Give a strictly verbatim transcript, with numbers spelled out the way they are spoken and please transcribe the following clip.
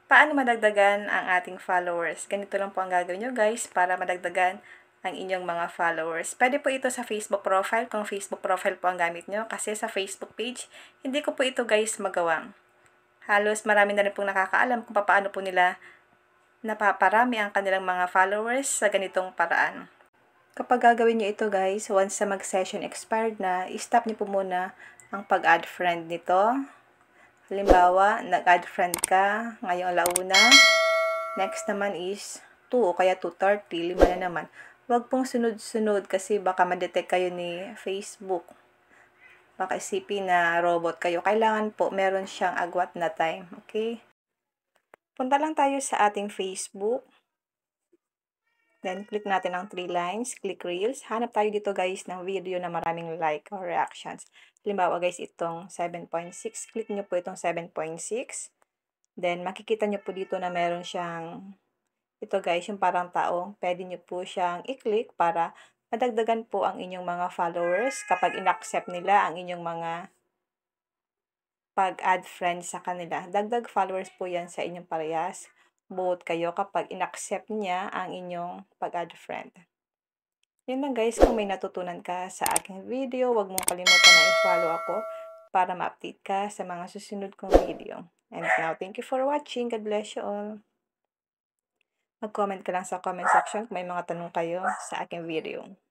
Paano madagdagan ang ating followers? Ganito lang po ang gagawin nyo guys para madagdagan ang inyong mga followers. Pwede po ito sa Facebook profile kung Facebook profile po ang gamit nyo kasi sa Facebook page, hindi ko po ito guys magawang. Halos marami na rin pong nakakaalam kung paano po nila napaparami ang kanilang mga followers sa ganitong paraan. Kapag gagawin nyo ito guys, once sa mag-session expired na, i-stop nyo po muna ang pag-add friend nito. Halimbawa, nag-add friend ka ngayong alauna. Next naman is two o kaya two thirty, lima na naman. Huwag pong sunod-sunod kasi baka ma-detect kayo ni Facebook. Baka isipin na robot kayo. Kailangan po meron siyang agwat na time. Okay? Punta lang tayo sa ating Facebook. Then, click natin ang three lines. Click Reels. Hanap tayo dito guys ng video na maraming like or reactions. Halimbawa guys, itong seven point six. Click nyo po itong seven point six. Then, makikita nyo po dito na meron siyang, ito guys, yung parang tao. Pwede nyo po siyang i-click para madagdagan po ang inyong mga followers kapag in-accept nila ang inyong mga pag-add friends sa kanila. Dagdag followers po yan sa inyong parehas. Both kayo kapag in-accept niya ang inyong pag-add friend. Yun lang guys, kung may natutunan ka sa aking video, huwag mong kalimutan na i-follow ako para ma-update ka sa mga susunod kong video. And now, thank you for watching. God bless you all. Mag-comment ka lang sa comment section kung may mga tanong kayo sa aking video.